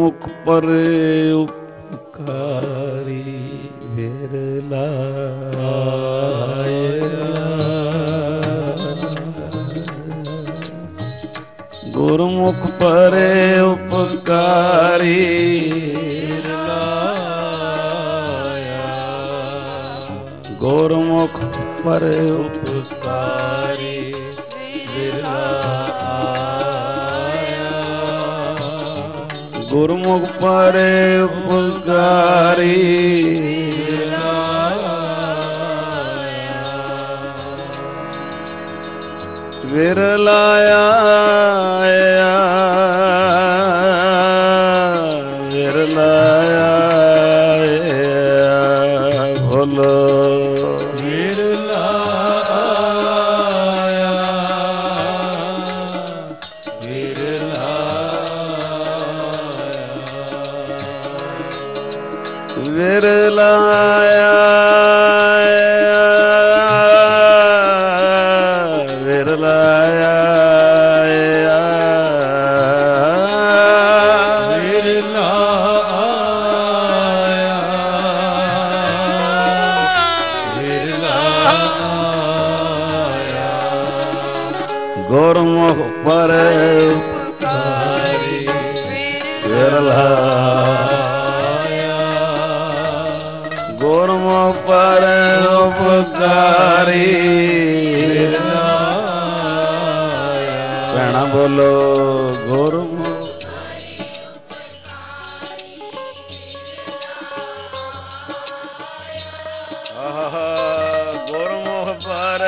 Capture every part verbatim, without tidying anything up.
ਗੁਰਮੁਖ ਪਰ ਉਪਕਾਰੀ ਵਿਰਲਾ ਗੁਰਮੁਖ ਪਰ ਉਪਕਾਰੀ ਗੁਰਮੁਖ ਪਰ ਉਪਕਾਰੀ ਗੁਰਮੁਖ ਪਰ ਉਪਕਾਰੀ ਵਿਰਲਾਇਆ ਵਿਰਲਾਇਆ ਭੋਲੋ ਵਿਰਲਾਇਆ ਵਿਰਲਾਇਆ ਗੁਰਮੁਖ ਪਰ ਉਪਕਾਰੀ ਵਿਰਲਾਇਆ ਗੁਰਮੁਖ ਪਰ ਉਪਕਾਰੀ ਭੈਣਾ ਬੋਲੋ ਗੁਰਮੁਖ ਆਹਾ ਗੁਰਮੁਖ ਪਰ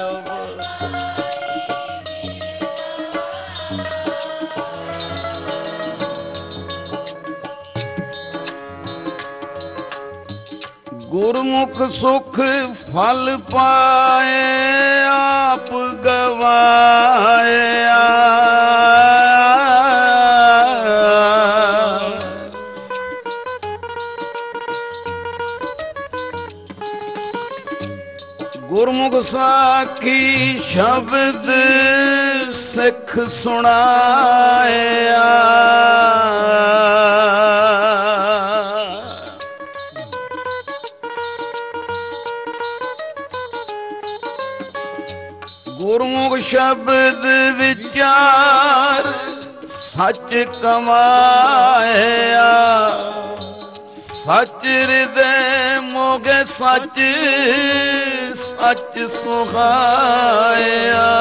ਗੁਰਮੁਖ ਸੁਖ ਫਲ ਪਾਏ ਆਪ ਗਵਾਇਆ ਗੁਰਮੁਖ ਸਾਖੀ ਸ਼ਬਦ ਸਿੱਖ ਸੁਣਾਇਆ ਗੁਰਮੁਖ ਸ਼ਬਦ ਵਿਚਾਰ ਸੱਚ ਕਮਾਇਆ ਸੱਚ ਹਿਰਦੈ ਮੋਗੇ ਸੱਚ ਸੱਚ ਸੁਹਾਇਆ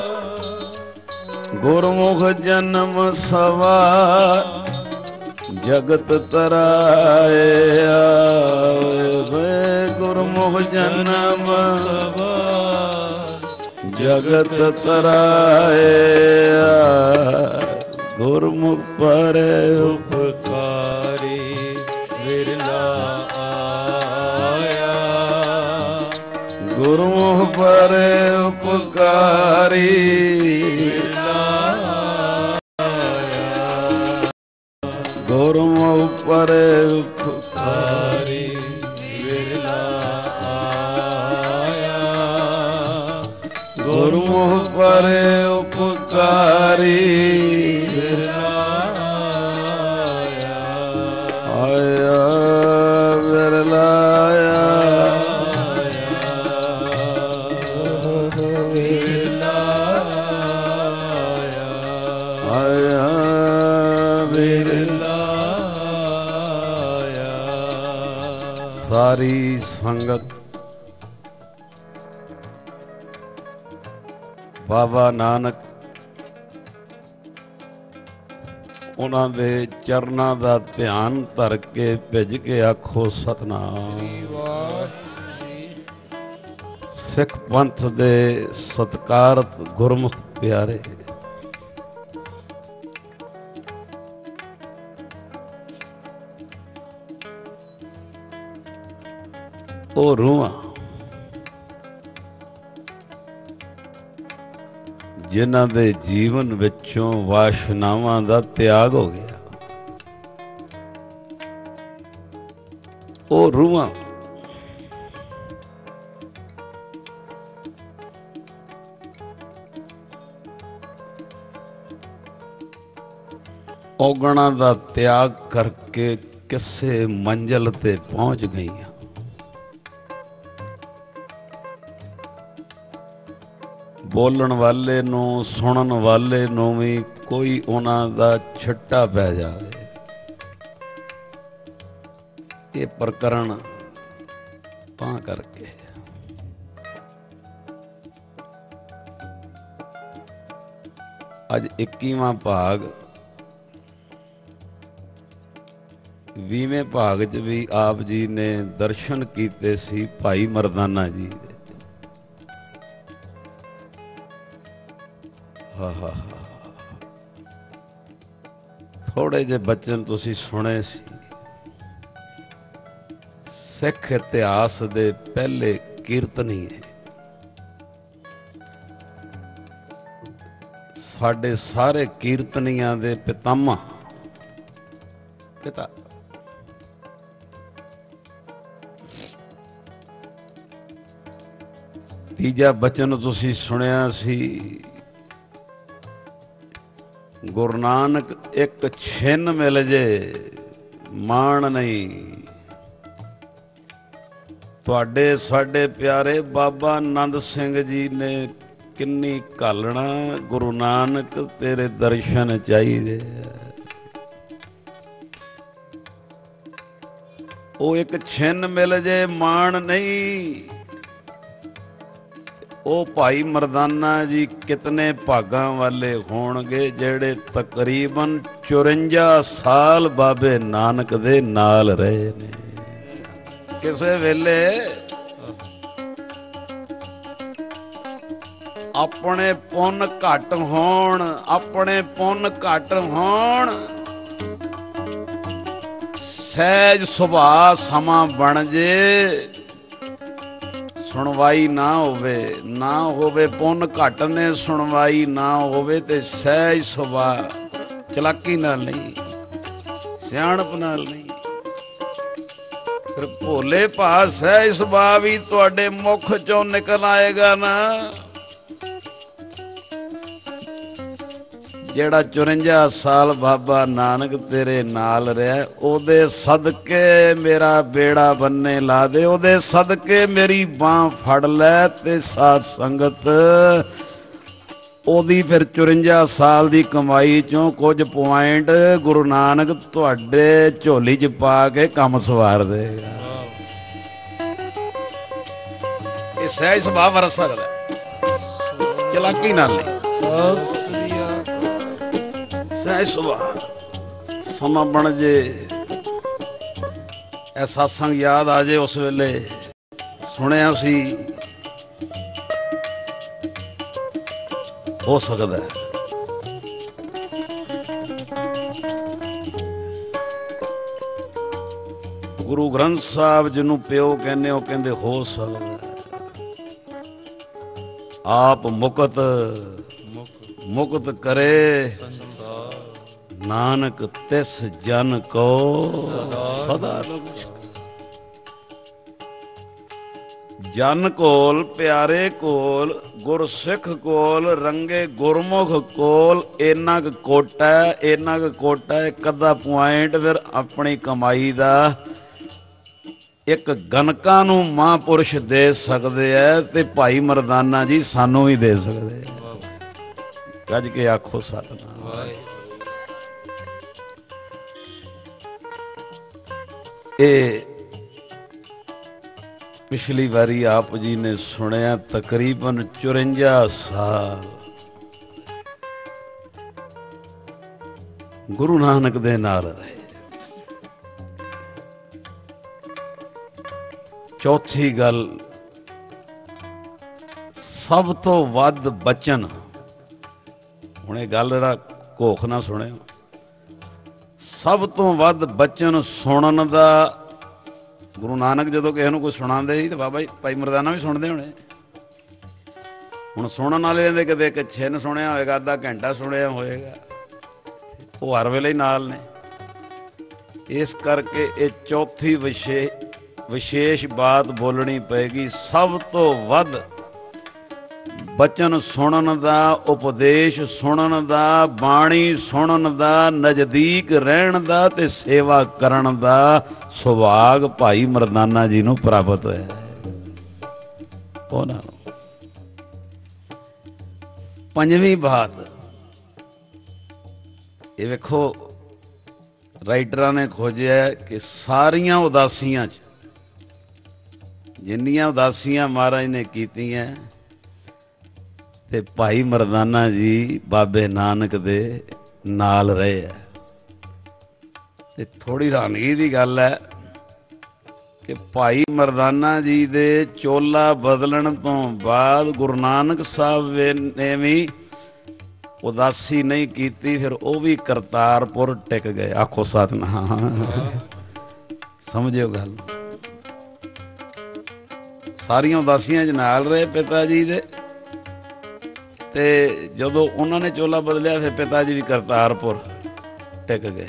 ਗੁਰਮੁਖ ਜਨਮ ਸਵਾਰ ਜਗਤ ਤਰਾਇਆ ਗੁਰਮੁਖ ਜਨਮ ਸਵਾਰ ਜਗਤ ਤਰਾਇਆ ਗੁਰਮੁਖ ਪਰ ਉਪਕਾਰੀ ਵਿਰਲਾ ਆਇਆ ਗੁਰਮੁਖ ਪਰ ਉਪਕਾਰੀ ਵਿਰਲਾ ਆਇਆ ਗੁਰਮੁਖ ਪਰ ਉਪਕਾਰੀ ਵਿਰਲਾ ਗੁਰਮੁਖ ਪਰ ਉਪਕਾਰੀ ਵਿਰਲਾਇਆ ਆਇਆ ਵਿਰਲਾਇਆ ਆਇਆ ਵਿਰਲਾਇਆ ਸਾਰੀ ਸੰਗਤ ਬਾਬਾ ਨਾਨਕ ਉਹਨਾਂ ਦੇ ਚਰਨਾਂ ਦਾ ਧਿਆਨ ਧਰ ਕੇ ਭਿੱਜ ਕੇ ਆਖੋ ਸਤਿਨਾਮ। ਸਿੱਖ ਪੰਥ ਦੇ ਸਤਿਕਾਰਤ ਗੁਰਮੁਖ ਪਿਆਰੇ, ਉਹ ਰੂਹਾਂ ਜਿਨ੍ਹਾਂ ਦੇ ਜੀਵਨ ਵਿੱਚੋਂ ਵਾਸ਼ਨਾਵਾਂ ਦਾ ਤਿਆਗ ਹੋ ਗਿਆ, ਉਹ ਰੂਹਾਂ ਔਗਣਾ ਦਾ ਤਿਆਗ ਕਰਕੇ ਕਿਸੇ ਮੰਜ਼ਿਲ ਤੇ ਪਹੁੰਚ ਗਈਆਂ। ਬੋਲਣ ਵਾਲੇ ਨੂੰ, ਸੁਣਨ ਵਾਲੇ ਨੂੰ ਵੀ ਕੋਈ ਉਹਨਾਂ ਦਾ ਛਿੱਟਾ ਪੈ ਜਾਵੇ। ਇਹ ਪ੍ਰਕਰਣ ਤਾਂ ਕਰਕੇ ਅੱਜ ਇੱਕੀਵਾਂ ਭਾਗ, ਵੀਹਵੇਂ ਭਾਗ 'ਚ ਵੀ ਆਪ ਜੀ ਨੇ ਦਰਸ਼ਨ ਕੀਤੇ ਸੀ ਭਾਈ ਮਰਦਾਨਾ ਜੀ ਦੇ। ਹਾ ਹਾ ਹਾ ਥੋੜੇ ਜਿਹੇ ਬਚਨ ਤੁਸੀਂ ਸੁਣੇ ਸੀ। ਸਿੱਖ ਇਤਿਹਾਸ ਦੇ ਪਹਿਲੇ ਕੀਰਤਨੀ ਹੈ। ਸਾਡੇ ਸਾਰੇ ਕੀਰਤਨੀਆਂ ਦੇ ਪਿਤਾਮਾ ਪਿਤਾ। ਤੀਜਾ ਬਚਨ ਤੁਸੀਂ ਸੁਣਿਆ ਸੀ, ਗੁਰੂ ਨਾਨਕ ਇੱਕ ਛਿਨ ਮਿਲ ਜੇ ਮਾਣ ਨਹੀਂ। ਤੁਹਾਡੇ ਸਾਡੇ ਪਿਆਰੇ ਬਾਬਾ ਆਨੰਦ ਸਿੰਘ ਜੀ ਨੇ ਕਿੰਨੀ ਘਾਲਣਾ, ਗੁਰੂ ਨਾਨਕ ਤੇਰੇ ਦਰਸ਼ਨ ਚਾਹੀਦੇ। ਉਹ ਇੱਕ ਛਿਨ ਮਿਲ ਜੇ ਮਾਣ ਨਹੀਂ। ਉਹ ਭਾਈ ਮਰਦਾਨਾ ਜੀ ਕਿਤਨੇ ਭਾਗਾਂ ਵਾਲੇ ਹੋਣਗੇ ਜਿਹੜੇ ਤਕਰੀਬਨ ਚੁਰੰਜਾ ਸਾਲ ਬਾਬੇ ਨਾਨਕ ਦੇ ਨਾਲ ਰਹੇ ਨੇ। ਕਿਸੇ ਵੇਲੇ ਆਪਣੇ ਪੁੰਨ ਘੱਟ ਹੋਣ, ਆਪਣੇ ਪੁੰਨ ਘੱਟ ਹੋਣ, ਸਹਿਜ ਸੁਭਾਅ ਸਮਾਂ ਬਣ ਜੇ, ਸੁਣਵਾਈ ਨਾ ਹੋਵੇ, ਨਾ ਹੋਵੇ ਪੁੰਨ ਘੱਟ ਨੇ, ਸੁਣਵਾਈ ਨਾ ਹੋਵੇ ਤੇ ਸਹਿਜ ਸੁਭਾਅ, ਚਲਾਕੀ ਨਾਲ ਨਹੀਂ, ਸਿਆਣਪ ਨਾਲ ਨਹੀਂ, ਫਿਰ ਭੋਲੇ ਭਾਅ ਸਹਿਜ ਸੁਭਾਅ ਵੀ ਤੁਹਾਡੇ ਮੁਖ ਚੋਂ ਨਿਕਲ ਆਏਗਾ ਨਾ। ਜਿਹੜਾ ਚੁਰੰਜਾ ਸਾਲ ਬਾਬਾ ਨਾਨਕ ਤੇਰੇ ਨਾਲ ਰਿਹਾ, ਉਹਦੇ ਸਦਕੇ ਮੇਰਾ ਬੇੜਾ ਬੰਨੇ ਲਾ ਦੇ, ਉਹਦੇ ਸਦਕੇ ਮੇਰੀ ਬਾਂਹ ਫੜ ਲੈ ਤੇ ਸਾਧ ਸੰਗਤ ਉਹਦੀ ਫਿਰ ਚੁਰੰਜਾ ਸਾਲ ਦੀ ਕਮਾਈ ਚੋਂ ਕੁਝ ਪੁਆਇੰਟ ਗੁਰੂ ਨਾਨਕ ਤੁਹਾਡੇ ਝੋਲੀ 'ਚ ਪਾ ਕੇ ਕੰਮ ਸਵਾਰ ਦੇਗਾ। ਇਹ ਸਹਿਜ ਸੁਭਾਅ ਵਰਤ ਸਕਦਾ, ਚਲਾਕੀ ਨਾਲ ਨਹੀਂ। ਸਹਿਜ ਸੁਭਾਅ ਸਮਾਂ ਬਣ ਜੇ, ਇਹ ਸਤਸੰਗ ਯਾਦ ਆ ਜੇ, ਉਸ ਵੇਲੇ ਸੁਣਿਆ ਸੀ, ਹੋ ਸਕਦਾ ਗੁਰੂ ਗ੍ਰੰਥ ਸਾਹਿਬ ਜਿਹਨੂੰ ਪਿਓ ਕਹਿੰਦੇ, ਉਹ ਕਹਿੰਦੇ ਹੋ ਸਕਦਾ ਆਪ ਮੁਕਤ ਮੁਕਤ ਕਰੇ ਨਾਨਕ ਤਿਸ ਜਨ ਕੋ ਸਦਾ। ਜਨ ਕੋਲ, ਪਿਆਰੇ ਕੋਲ, ਗੁਰਸਿੱਖ ਕੋਲ, ਰੰਗੇ ਗੁਰਮੁਖ ਕੋਲ ਇੰਨਾ ਕੁ ਕੋਟਾ, ਇੰਨਾ ਕੁ ਕੋਟਾ, ਇੱਕ ਅੱਧਾ ਪੁਆਇੰਟ ਫਿਰ ਆਪਣੀ ਕਮਾਈ ਦਾ ਇੱਕ ਗਨਕਾਂ ਨੂੰ ਮਹਾਂਪੁਰਸ਼ ਦੇ ਸਕਦੇ ਹੈ, ਤੇ ਭਾਈ ਮਰਦਾਨਾ ਜੀ ਸਾਨੂੰ ਵੀ ਦੇ ਸਕਦੇ ਹੈ। ਗੱਜ ਕੇ ਆਖੋ ਸਤਿਨਾਮ। ਇਹ ਪਿਛਲੀ ਵਾਰੀ ਆਪ ਜੀ ਨੇ ਸੁਣਿਆ, ਤਕਰੀਬਨ ਚੁਰੰਜਾ ਸਾਲ ਗੁਰੂ ਨਾਨਕ ਦੇ ਨਾਲ ਰਹੇ। ਚੌਥੀ ਗੱਲ, ਸਭ ਤੋਂ ਵੱਧ ਬਚਨ, ਹੁਣ ਇਹ ਗੱਲ ਦਾ ਘੋਖ ਨਾ ਸੁਣਿਓ, ਸਭ ਤੋਂ ਵੱਧ ਬਚਨ ਸੁਣਨ ਦਾ ਗੁਰੂ ਨਾਨਕ ਜਦੋਂ ਕਿਸੇ ਨੂੰ ਕੋਈ ਸੁਣਾਉਂਦੇ ਸੀ ਤੇ ਬਾਬਾ ਜੀ ਭਾਈ ਮਰਦਾਨਾ ਵੀ ਸੁਣਦੇ ਹੋਣੇ। ਹੁਣ ਸੁਣਨ ਵਾਲੇ ਦੇ ਕਦੇ ਇੱਕ ਛਿੰਨ ਸੁਣਿਆ ਹੋਏਗਾ, ਅੱਧਾ ਘੰਟਾ ਸੁਣਿਆ ਹੋਏਗਾ, ਉਹ ਹਰ ਵੇਲੇ ਹੀ ਨਾਲ ਨੇ। ਇਸ ਕਰਕੇ ਇਹ ਚੌਥੀ ਵਿਸ਼ੇ ਵਿਸ਼ੇਸ਼ ਬਾਤ ਬੋਲਣੀ ਪਏਗੀ। ਸਭ ਤੋਂ ਵੱਧ बचन सुनन दा, उपदेश सुनन दा, बाणी सुनन दा, नज़दीक रहन दा ते सेवा करन दा सुभाग भाई मरदाना जी नूं प्राप्त होया। उन्हां नूं पंजवीं बात ये वेखो राइटरां ने खोजिया कि सारियां उदासियां च जिन्नियां उदासियां महाराज ने कीतियां ते भाई मरदाना जी बाबे नानक दे नाल रहे है। ते थोड़ी हैरानगी दी गल है कि भाई मरदाना जी दे चोला बदलण तो बाद गुरु नानक साहब ने भी उदासी नहीं कीती, फिर वो भी करतारपुर टिक गए। आखो सतनाम, समझियो गल। सारियां उदासियां च नाल रहे पिता जी दे, ते जदों उन्होंने चोला बदलिया फिर पिता जी भी करतारपुर टिक गए।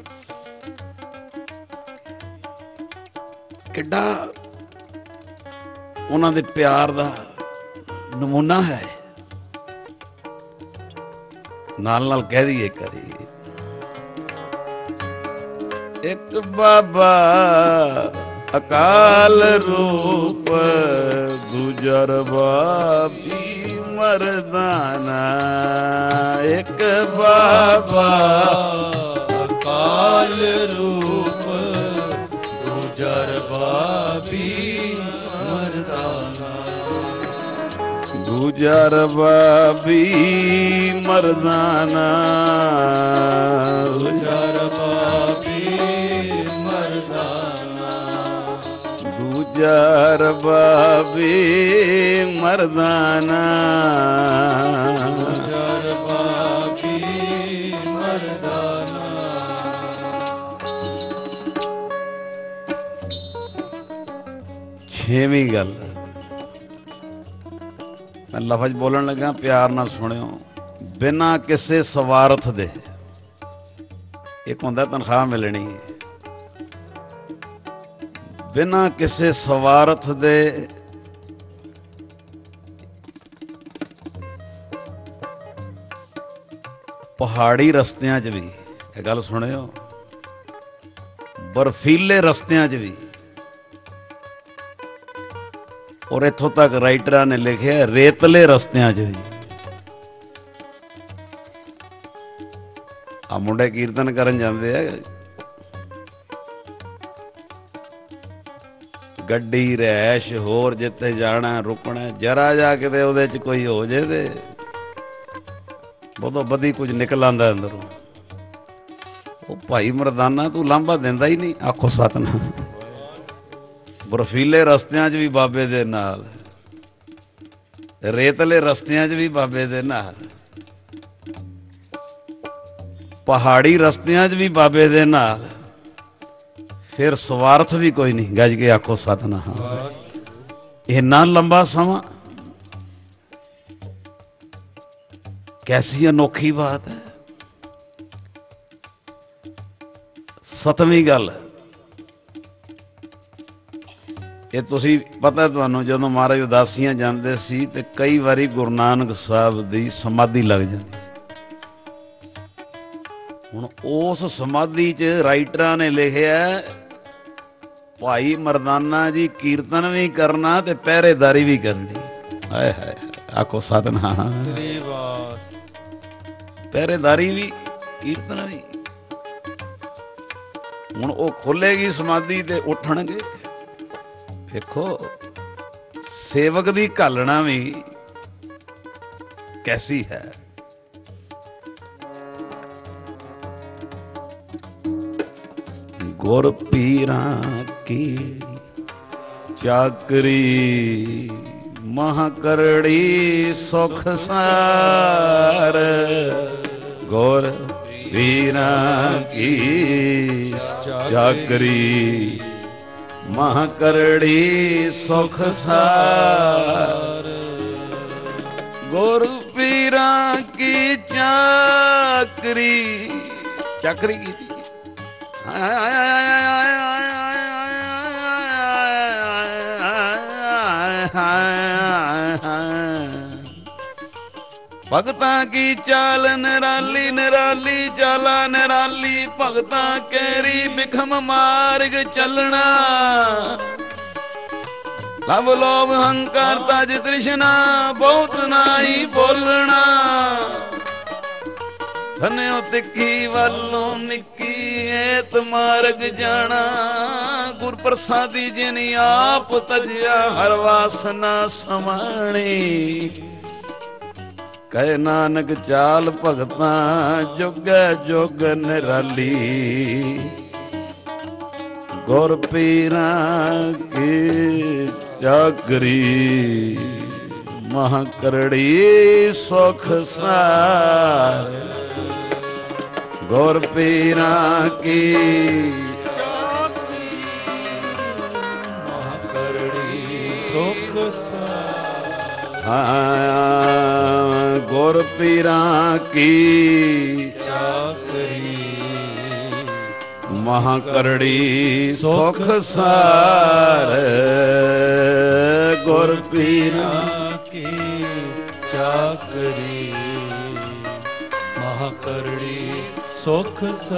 किड्डा उन्होंने प्यार दा नमूना है। नाल नाल कह दिए करी एक बाबा अकाल रूप, गुजर बाबी मरदाना। एक बाबा अकाल रूप, गुजर बाबी मरदाना। गुजर बाबी मरदाना, गुजर बाबी मरदाना। गुजर बाबी मरदाना, गुजर बाबी मरदाना। छेवीं गल मैं लफज बोलन लगा, प्यार नाल सुनियो। बिना किसी स्वार्थ दे, एक हुंदा तनख्वाह मिलनी, बिना किसी स्वार्थ दे पहाड़ी रस्तियां च भी, ये गल सुनियो, बर्फीले रस्तियां च भी, और इत्थों तक राइटरां ने लिखे रेतले रस्तियां च भी। आ मुंडे कीर्तन करन जाते हैं, गड्डी रैश होर जिते जाना रुकना, जरा जा के उहदे च कोई हो जाए ते बहुत बदी कुछ निकल आंदा अंदरों। वो भाई मरदाना तू लांभा दिंदा ही नहीं। आखो सतनाम। बर्फीले रस्तियां च भी बाबे दे नाल, रेतले रस्तियां च भी बाबे दे नाल, पहाड़ी रस्तियां च भी बाबे दे नाल, फिर स्वार्थ भी कोई नहीं। गज के आखो सतनाम। इन्ना लंबा समा, कैसी अनोखी बात है। सतवीं गल ये तुसी पता तुहानू, जदों महाराज उदासियां जांदे सी ते कई वारी गुरु नानक साहब दी समाधि लग जाती। हुण उस समाधि च राइटरां ने लिखिआ भाई मरदाना जी कीर्तन भी करना ते पहरेदारी भी करनी। हाय हाय आखो सतनाम। पहरेदारी भी कीर्तन भी। हुण वो खोलेगी समाधि ते उठणगे। देखो सेवक दी घालना भी कैसी है। गुर पीरां की चाकरी महाकरड़ी सुख सार। गुर पीरां की चाकरी महाकरड़ी सुख सार। गुरु पीरां की चाकरी, चाकरी की भगतां की चाल निराली निराली चाला निराली भगतां केरी बिखम मार्ग चलना लव लोभ हंकार तज तृष्णा बहुत नाई बोलना धन्यो तिखी वालों निकी एत मार्ग जाना गुर प्रसादी जिन आप तजया हर वासना समाणी कहे नानक चाल भगतां जुग जुग निराली गुर पीरा की चाकरी महाकरड़ी सुख सार गुर पीरा की महाकरड़ी सुख हाँ गुर पीरा की चाकरी महाकरड़ी सुख सार गुर पीरा की चाकरी महाकरड़ी सुख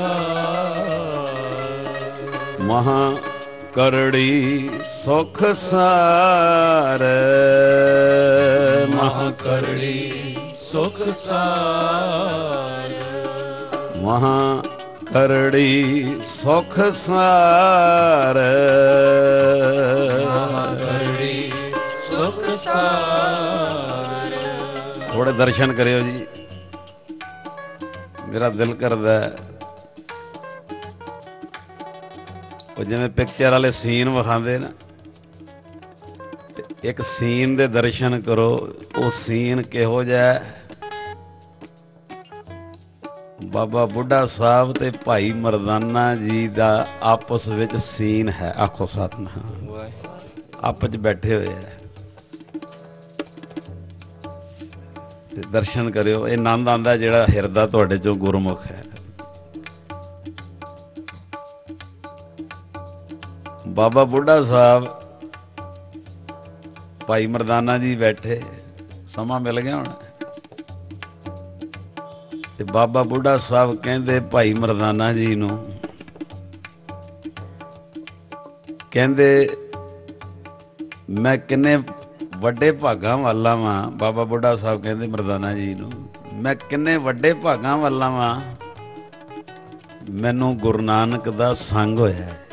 सार महाकरड़ी सुख सार महाकरड़ी सुख सार महाकरड़ी सुख सार महाकरड़ी सुख सार थोड़े दर्शन करियो जी मेरा दिल करदा है जिवें पिक्चर वाले सीन विखांदे ना एक सीन दे दर्शन करो वो सीन किहो जिहा बाबा बुढ़ा साहब ते भाई मरदाना जी दा आपस विच सीन है आखो सतनाम आपस च बैठे हुए है दर्शन करियो ये आनंद आंदा जिहड़ा हिरदा तुहाडे चों गुरमुख है बाबा बुढ़ा साहब भाई मरदाना जी बैठे समा मिल गया होना ते बाबा बुढ़ा साहब कहंदे भाई मरदाना जी नूं कहंदे मैं किन्ने वड्डे भागां वाला वां बाबा बुढ़ा साहब कहंदे मरदाना जी नूं मैं किन्ने वड्डे भागां वाला वां मैनूं गुरु नानक दा संग होया है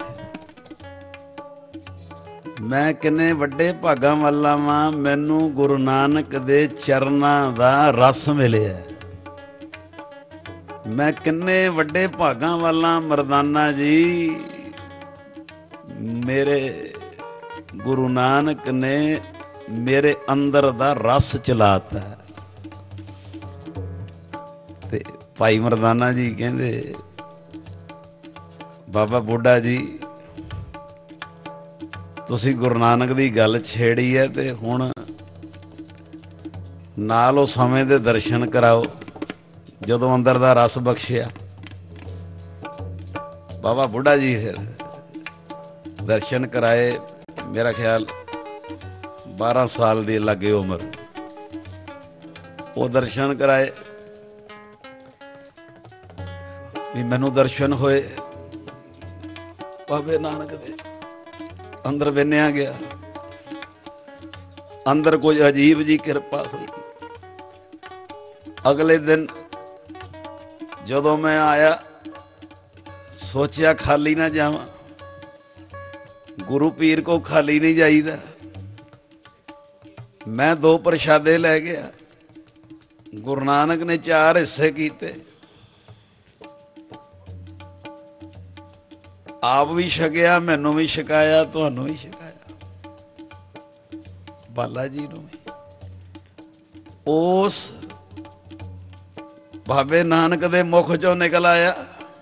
मैं किन्ने वड्डे भागां वाला वां मैनू गुरु नानक दे चरनां दा रस मिलिया मैं किन्ने वड्डे भागां वाला मरदाना जी मेरे गुरु नानक ने मेरे अंदर दा रस चलाता ते भाई मरदाना जी कहंदे बाबा बुढ़ा जी तुसी गुरु नानक दी गल छेड़ी है ते हुण नाल ओ समय दे दर्शन कराओ जदों अंदर दा रस बख्शिया बाबा बुढ़ा जी फिर दर्शन कराए मेरा ख्याल बारह साल दी लगे उम्र वो दर्शन कराए भी मैनू दर्शन होए बाबे नानक दे अंदर बिन्या गया अंदर कोई अजीब जी कृपा हुई अगले दिन जदों मैं आया सोचा खाली ना जावां गुरु पीर को खाली नहीं जाईदा मैं दो प्रशादे लै गया गुरु नानक ने चार हिस्से कीते आप भी छकिया मैनू भी छकाया तुहानू भी छकाया बाला जी नू भी उस बाबे नानक दे मुख चों निकल आया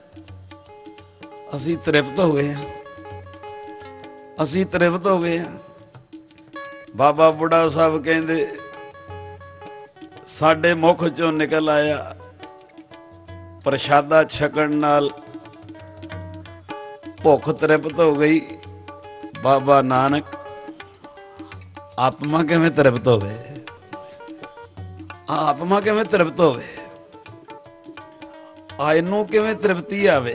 असी तृप्त हो गए हैं असी तृप्त हो गए हैं बाबा बुढ़ा साहब कहंदे साडे मुख चों निकल आया प्रशादा छकण नाल भुख तृप्त हो गई बाबा नानक आत्मा किवें तृप्त होवे ਆਤਮਾ ਕਿਵੇਂ ਤ੍ਰਿਪਤ ਹੋਵੇ, ਆ ਇਹਨੂੰ ਕਿਵੇਂ ਤ੍ਰਿਪਤੀ ਆਵੇ।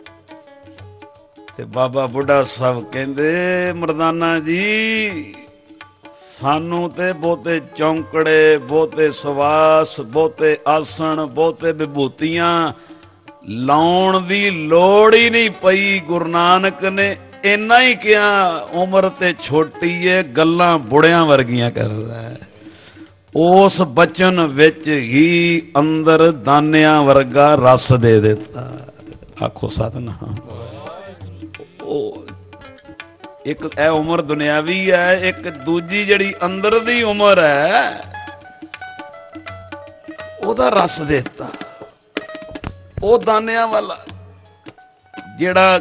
ਤੇ ਬਾਬਾ ਬੁੱਢਾ ਸਾਹਿਬ ਕਹਿੰਦੇ ਮਰਦਾਨਾ ਜੀ ਸਾਨੂੰ ਤੇ ਬਹੁਤੇ ਚੌਂਕੜੇ, ਬਹੁਤੇ ਸਵਾਸ, ਬਹੁਤੇ ਆਸਣ, ਬਹੁਤੇ ਵਿਭੂਤੀਆਂ ਲਾਉਣ ਦੀ ਲੋੜ ਹੀ ਨਹੀਂ ਪਈ। ਗੁਰੂ ਨਾਨਕ ਨੇ ਇੰਨਾ ਹੀ ਕਿਹਾ ਉਮਰ ਤੇ ਛੋਟੀ ਏ ਗੱਲਾਂ ਬੁੜਿਆਂ ਵਰਗੀਆਂ ਕਰਦਾ। ਉਸ ਬਚਨ ਵਿੱਚ ਹੀ ਅੰਦਰ ਦਾਨਿਆਂ ਵਰਗਾ ਰਸ ਦੇ ਦਿੱਤਾ। ਆਖੋ ਸਤਿਨਾਮ। ਉਹ ਇੱਕ ਇਹ ਉਮਰ ਦੁਨਿਆਵੀ ਹੈ, ਇੱਕ ਦੂਜੀ ਜਿਹੜੀ ਅੰਦਰ ਦੀ ਉਮਰ ਹੈ ਉਹਦਾ ਰਸ ਦਿੱਤਾ। ਉਹ ਦਾਨਿਆਂ ਵਾਲਾ ਜਿਹੜਾ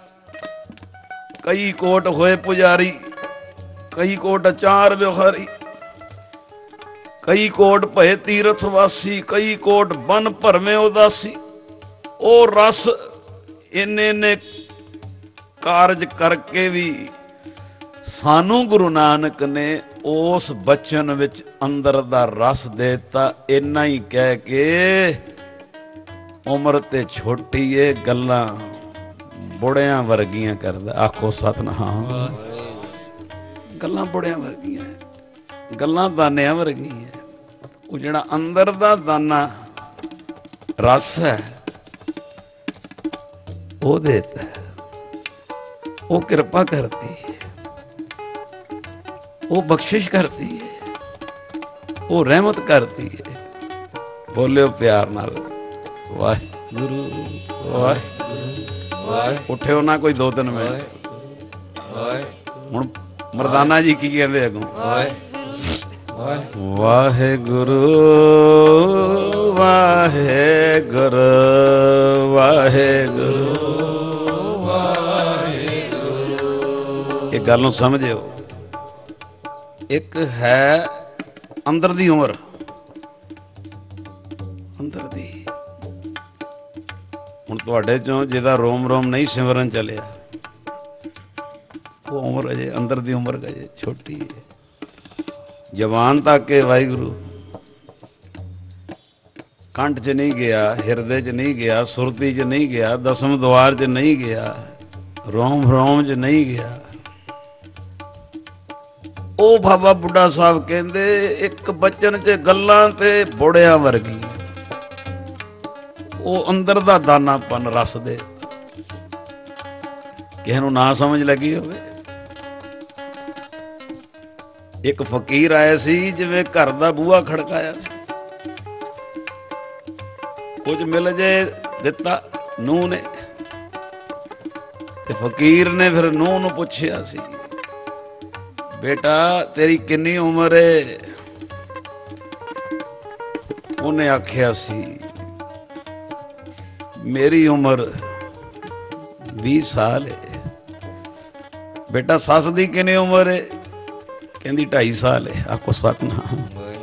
ਕਈ ਕੋਟ ਹੋਏ ਪੁਜਾਰੀ, ਕਈ ਕੋਟ ਅਚਾਰ ਵਿਹਾਰੀ, ਕਈ ਕੋਟ ਭਏ ਤੀਰਥ ਵਾਸੀ, ਕਈ ਕੋਟ ਬਨ ਭਰਵੇਂ ਉਦਾਸੀ। ਉਹ ਰਸ ਇੰਨੇ ਨੇ ਕਾਰਜ ਕਰਕੇ ਵੀ ਸਾਨੂੰ ਗੁਰੂ ਨਾਨਕ ਨੇ ਉਸ ਬਚਨ ਵਿੱਚ ਅੰਦਰ ਦਾ ਰਸ ਦੇਤਾ। ਇੰਨਾ ਹੀ ਕਹਿ ਕੇ ਉਮਰ ਤੇ ਛੋਟੀ ਏ ਗੱਲਾਂ ਬੁੜਿਆਂ ਵਰਗੀਆਂ ਕਰਦਾ। ਆਖੋ ਸਤਿਨਾਮ। ਗੱਲਾਂ ਬੁੜਿਆਂ ਵਰਗੀਆਂ, ਗੱਲਾਂ ਦਾਨਿਆਂ ਵਰਗੀਆਂ। ਉਹ ਜਿਹੜਾ ਅੰਦਰ ਦਾ ਦਾਨਾ ਰਸ ਹੈ ਉਹ ਦੇਤਾ, ਉਹ ਕਿਰਪਾ ਕਰਦੀ ਹੈ, ਉਹ ਬਖਸ਼ਿਸ਼ ਕਰਦੀ ਹੈ, ਉਹ ਰਹਿਮਤ ਕਰਦੀ ਹੈ। ਬੋਲਿਓ ਪਿਆਰ ਨਾਲ ਵਾਹਿਗੁਰੂ ਵਾਹਿਗੁਰੂ ਵਾਹਿਗੁਰੂ। ਉੱਠਿਓ ਨਾ ਕੋਈ ਦੋ ਤਿੰਨ ਮਿੰਟ। ਹੁਣ ਮਰਦਾਨਾ ਜੀ ਕੀ ਕਹਿੰਦੇ ਅੱਗੋਂ? ਵਾਹਿਗੁਰੂ ਵਾਹਿਗੁਰੂ ਵਾਹਿਗੁਰੂ ਵਾਹਿਗੁਰੂ। ਇਹ ਗੱਲ ਨੂੰ ਸਮਝਿਓ। ਇੱਕ ਹੈ ਅੰਦਰ ਦੀ ਉਮਰ, ਅੰਦਰ ਦੀ। ਹੁਣ ਤੁਹਾਡੇ ਚੋਂ ਜਿਹਦਾ ਰੋਮ ਰੋਮ ਨਹੀਂ ਸਿਮਰਨ ਚੱਲਿਆ, ਉਹ ਉਮਰ ਅਜੇ ਅੰਦਰ ਦੀ ਉਮਰ ਅਜੇ ਛੋਟੀ ਹੈ। ਜਵਾਨ ਤੱਕ ਕੇ ਵਾਹਿਗੁਰੂ ਕੰਠ 'ਚ ਨਹੀਂ ਗਿਆ, ਹਿਰਦੇ 'ਚ ਨਹੀਂ ਗਿਆ, ਸੁਰਤੀ 'ਚ ਨਹੀਂ ਗਿਆ, ਦਸਮ ਦੁਆਰ 'ਚ ਨਹੀਂ ਗਿਆ, ਰੋਮ ਰੋਮ 'ਚ ਨਹੀਂ ਗਿਆ। ਉਹ ਬਾਬਾ ਬੁੱਢਾ ਸਾਹਿਬ ਕਹਿੰਦੇ ਇੱਕ ਬਚਨ 'ਚ ਗੱਲਾਂ ਤੇ ਬੁੜਿਆਂ ਵਰਗੀ। ਉਹ ਅੰਦਰ ਦਾ ਦਾਨਾਪਨ ਰਸ ਦੇ। ਕਿਸੇ ਨੂੰ ਨਾ ਸਮਝ ਲੱਗੀ ਹੋਵੇ। ਇੱਕ ਫਕੀਰ ਆਇਆ ਸੀ, ਜਿਵੇਂ ਘਰ ਦਾ ਬੂਹਾ ਖੜਕਾਇਆ ਸੀ, ਕੁਝ ਮਿਲ ਜੇ ਦਿੱਤਾ ਨੂੰਹ ਨੇ। ਤੇ ਫਕੀਰ ਨੇ ਫਿਰ ਨੂੰਹ ਨੂੰ ਪੁੱਛਿਆ ਸੀ, ਬੇਟਾ ਤੇਰੀ ਕਿੰਨੀ ਉਮਰ ਏ? ਉਹਨੇ ਆਖਿਆ ਸੀ ਮੇਰੀ ਉਮਰ ਵੀਹ ਸਾਲ ਹੈ। ਬੇਟਾ ਸੱਸ ਦੀ ਕਿੰਨੀ ਉਮਰ ਹੈ? ਕਹਿੰਦੀ ਢਾਈ ਸਾਲ ਹੈ। ਆਖੋ ਸਤਿਨਾਮ।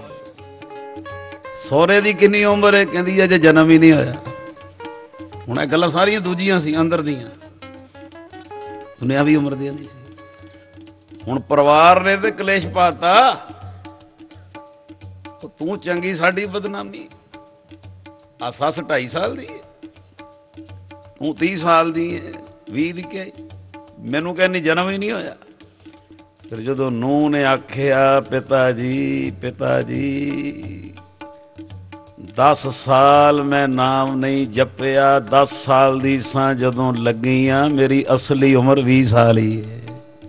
ਸਹੁਰੇ ਦੀ ਕਿੰਨੀ ਉਮਰ ਹੈ? ਕਹਿੰਦੀ ਅਜੇ ਜਨਮ ਹੀ ਨਹੀਂ ਹੋਇਆ। ਹੁਣ ਇਹ ਗੱਲਾਂ ਸਾਰੀਆਂ ਦੂਜੀਆਂ ਸੀ, ਅੰਦਰ ਦੀਆਂ, ਦੁਨਿਆਵੀ ਉਮਰ ਦੀਆਂ ਨਹੀਂ ਸੀ। ਹੁਣ ਪਰਿਵਾਰ ਨੇ ਤੇ ਕਲੇਸ਼ ਪਾਤਾ, ਤੂੰ ਚੰਗੀ ਸਾਡੀ ਬਦਨਾਮੀ। ਆ ਸੱਸ ਢਾਈ ਸਾਲ ਦੀ ਹੈ, ਤੂੰ ਤੀਹ ਸਾਲ ਦੀ ਹੈ, ਵੀਹ ਦੀ ਕਿ ਮੈਨੂੰ ਕਹਿੰਦੀ ਜਨਮ ਹੀ ਨਹੀਂ ਹੋਇਆ। ਫਿਰ ਜਦੋਂ ਨੂੰਹ ਨੇ ਆਖਿਆ ਪਿਤਾ ਜੀ ਪਿਤਾ ਜੀ ਦਸ ਸਾਲ ਮੈਂ ਨਾਮ ਨਹੀਂ ਜਪਿਆ, ਦਸ ਸਾਲ ਦੀ ਸਾਂ ਜਦੋਂ ਲੱਗੀ ਆ, ਮੇਰੀ ਅਸਲੀ ਉਮਰ ਵੀਹ ਸਾਲ ਹੀ ਹੈ।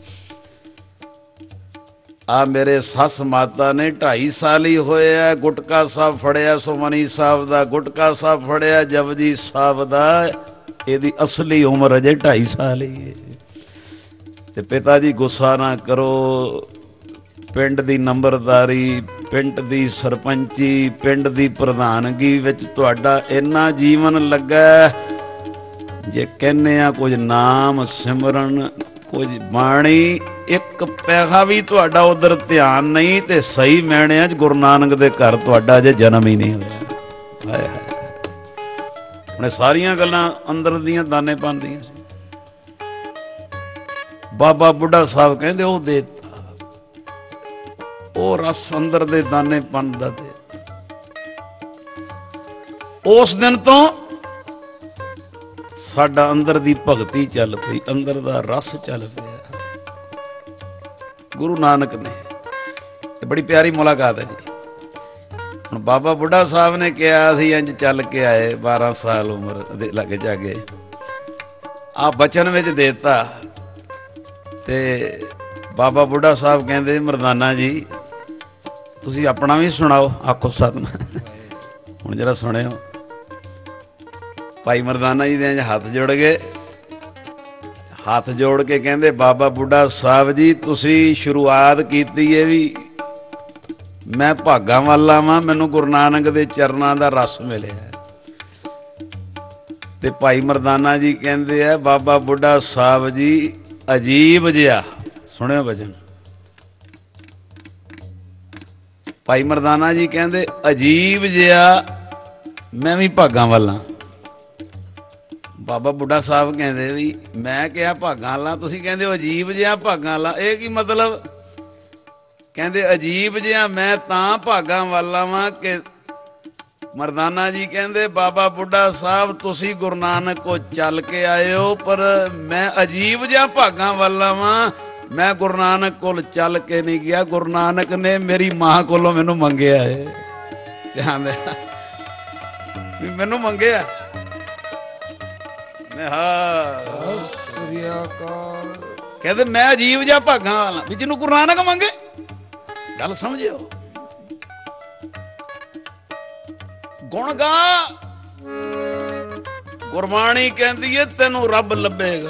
ਆ ਮੇਰੇ ਸੱਸ ਮਾਤਾ ਨੇ ਢਾਈ ਸਾਲ ਹੀ ਹੋਇਆ ਗੁਟਕਾ ਸਾਹਿਬ ਫੜਿਆ, ਸੁਮਨੀ ਸਾਹਿਬ ਦਾ ਗੁਟਕਾ ਸਾਹਿਬ ਫੜਿਆ, ਜਪਜੀ ਸਾਹਿਬ ਦਾ, ਇਹਦੀ ਅਸਲੀ ਉਮਰ ਅਜੇ ਢਾਈ ਸਾਲ ਹੀ ਹੈ। ਤੇ ਪਿਤਾ ਜੀ ਗੁੱਸਾ ਨਾ ਕਰੋ, ਪਿੰਡ ਦੀ ਨੰਬਰਦਾਰੀ, ਪਿੰਡ ਦੀ ਸਰਪੰਚੀ, ਪਿੰਡ ਦੀ ਪ੍ਰਧਾਨਗੀ ਵਿੱਚ ਤੁਹਾਡਾ ਇੰਨਾ ਜੀਵਨ ਲੱਗਾ, ਜੇ ਕਹਿੰਦੇ ਆ ਕੁਝ ਨਾਮ ਸਿਮਰਨ, ਕੁਝ ਬਾਣੀ, ਇੱਕ ਪੈਸਾ ਵੀ ਤੁਹਾਡਾ ਉਧਰ ਧਿਆਨ ਨਹੀਂ। ਤੇ ਸਹੀ ਮੈਣਿਆਂ 'ਚ ਗੁਰੂ ਨਾਨਕ ਦੇ ਘਰ ਤੁਹਾਡਾ ਅਜੇ ਜਨਮ ਹੀ ਨਹੀਂ ਹੋਇਆ। ਹਾਏ ਹਾਏ। ਹੁਣ ਸਾਰੀਆਂ ਗੱਲਾਂ ਅੰਦਰ ਦੀਆਂ ਦਾਨੇ ਪਾਉਂਦੀਆਂ ਸੀ। ਬਾਬਾ ਬੁੱਢਾ ਸਾਹਿਬ ਕਹਿੰਦੇ ਉਹ ਦੇਤਾ, ਉਹ ਰਸ ਅੰਦਰ ਦੇ ਦਾਨੇ ਪਨ ਦਾ ਦੇਤਾ। ਉਸ ਦਿਨ ਤੋਂ ਸਾਡਾ ਅੰਦਰ ਦੀ ਭਗਤੀ ਚੱਲ ਪਈ, ਅੰਦਰ ਦਾ ਰਸ ਚੱਲ ਪਿਆ। ਗੁਰੂ ਨਾਨਕ ਨੇ, ਇਹ ਬੜੀ ਪਿਆਰੀ ਮੁਲਾਕਾਤ ਹੈ ਜੀ। ਹੁਣ ਬਾਬਾ ਬੁੱਢਾ ਸਾਹਿਬ ਨੇ ਕਿਹਾ, ਅਸੀਂ ਇੰਜ ਚੱਲ ਕੇ ਆਏ, ਬਾਰਾਂ ਸਾਲ ਉਮਰ ਦੇ ਲੱਗ ਜਾਗੇ, ਆ ਬਚਨ ਵਿੱਚ ਦੇ ਦਿੱਤਾ। ਤੇ ਬਾਬਾ ਬੁੱਢਾ ਸਾਹਿਬ ਕਹਿੰਦੇ, ਮਰਦਾਨਾ ਜੀ ਤੁਸੀਂ ਆਪਣਾ ਵੀ ਸੁਣਾਓ। ਆਖੋ ਸਤਿਨਾਮ। ਹੁਣ ਜਿਹੜਾ ਸੁਣਿਓ, ਭਾਈ ਮਰਦਾਨਾ ਜੀ ਦੇ ਹੱਥ ਜੁੜ ਗਏ, ਹੱਥ ਜੋੜ ਕੇ ਕਹਿੰਦੇ, ਬਾਬਾ ਬੁੱਢਾ ਸਾਹਿਬ ਜੀ ਤੁਸੀਂ ਸ਼ੁਰੂਆਤ ਕੀਤੀ ਹੈ ਵੀ ਮੈਂ ਭਾਗਾਂ ਵਾਲਾ ਵਾਂ, ਮੈਨੂੰ ਗੁਰੂ ਨਾਨਕ ਦੇ ਚਰਨਾਂ ਦਾ ਰਸ ਮਿਲਿਆ। ਤੇ ਭਾਈ ਮਰਦਾਨਾ ਜੀ ਕਹਿੰਦੇ ਆ, ਬਾਬਾ ਬੁੱਢਾ ਸਾਹਿਬ ਜੀ ਅਜੀਬ ਜਿਹਾ, ਸੁਣਿਓ ਵਚਨ, ਭਾਈ ਮਰਦਾਨਾ ਜੀ ਕਹਿੰਦੇ ਅਜੀਬ ਜਿਹਾ ਮੈਂ ਵੀ ਭਾਗਾਂ ਵਾਲਾ। ਬਾਬਾ ਬੁੱਢਾ ਸਾਹਿਬ ਕਹਿੰਦੇ ਵੀ ਮੈਂ ਕਿਹਾ ਭਾਗਾਂ ਵਾਲਾ, ਤੁਸੀਂ ਕਹਿੰਦੇ ਹੋ ਅਜੀਬ ਜਿਹਾ ਭਾਗਾਂ ਵਾਲਾ, ਇਹ ਕੀ ਮਤਲਬ? ਕਹਿੰਦੇ ਅਜੀਬ ਜਿਹਾ ਮੈਂ ਤਾਂ ਭਾਗਾਂ ਵਾਲਾ ਵਾਂ ਕਿ ਮਰਦਾਨਾ ਜੀ ਕਹਿੰਦੇ, ਬਾਬਾ ਬੁੱਢਾ ਸਾਹਿਬ ਤੁਸੀਂ ਗੁਰੂ ਨਾਨਕ ਕੋ ਚੱਲ ਕੇ ਆਏ ਹੋ, ਪਰ ਮੈਂ ਅਜੀਬ ਜਿਹਾ ਭਾਗਾਂ ਵਾਲਾ ਵਾਂ, ਮੈਂ ਗੁਰੂ ਨਾਨਕ ਕੋਲ ਚੱਲ ਕੇ ਨਹੀਂ ਗਿਆ, ਗੁਰੂ ਨਾਨਕ ਨੇ ਮੇਰੀ ਮਾਂ ਕੋਲੋਂ ਮੈਨੂੰ ਮੰਗਿਆ ਹੈ। ਧਿਆਨ ਦੇ, ਮੈਨੂੰ ਮੰਗਿਆ। ਮੈਂ ਹਾਂ ਸ੍ਰੀ ਅਕਾਲ। ਕਹਿੰਦੇ ਮੈਂ ਅਜੀਬ ਜਿਹਾ ਭਾਗਾਂ ਵਾਲਾ ਵੀ ਜਿਹਨੂੰ ਗੁਰੂ ਨਾਨਕ ਮੰਗੇ। ਗੱਲ ਸਮਝਿਓ, ਗੁਣ ਗਾ, ਗੁਰਬਾਣੀ ਕਹਿੰਦੀ ਏ ਤੈਨੂੰ ਰੱਬ ਲੱਭੇਗਾ।